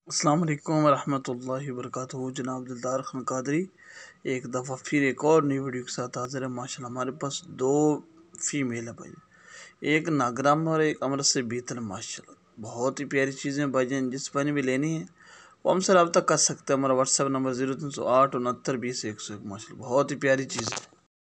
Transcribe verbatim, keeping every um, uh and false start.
अस्सलाम वालेकुम रहमतुल्लाहि वबरकातुहू। जनाब दिलदार खान कादरी एक दफ़ा फिर एक और नई वीडियो के साथ हाजिर है। माशाल्लाह हमारे पास दो फीमेल है भाई, एक नागराम और एक अमृत से बीतल। माशाल्लाह बहुत ही प्यारी चीज़ें भाईजान, जिस पर भी लेनी है वो हमसे रब्ता कर सकते हैं। हमारा व्हाट्सएप नंबर जीरो तीन सौ आठ उनहत्तर बीस एक सौ एक। माशाल्लाह बहुत ही प्यारी चीज़ है।